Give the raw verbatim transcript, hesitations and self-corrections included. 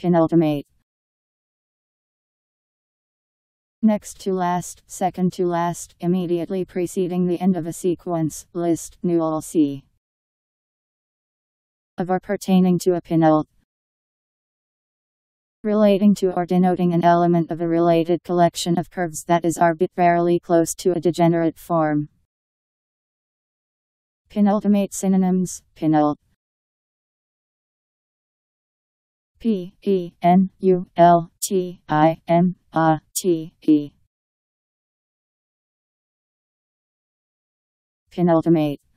penultimate. Next to last, second to last, immediately preceding the end of a sequence, list, null C. Of or pertaining to a penult. Relating to or denoting an element of a related collection of curves that is arbitrarily close to a degenerate form. Penultimate synonyms: penult, P E N U L T I M A T E. Penultimate.